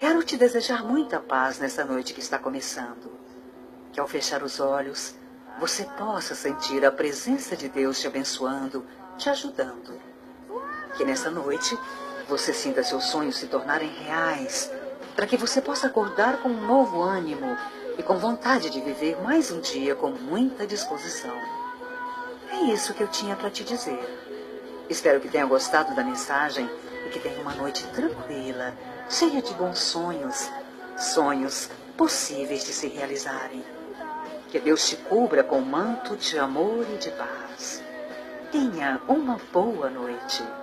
Quero te desejar muita paz nessa noite que está começando. Que ao fechar os olhos, você possa sentir a presença de Deus te abençoando, te ajudando. Que nessa noite você sinta seus sonhos se tornarem reais, para que você possa acordar com um novo ânimo e com vontade de viver mais um dia com muita disposição. É isso que eu tinha para te dizer. Espero que tenha gostado da mensagem e que tenha uma noite tranquila, cheia de bons sonhos, sonhos possíveis de se realizarem. Que Deus te cubra com um manto de amor e de paz. Tenha uma boa noite.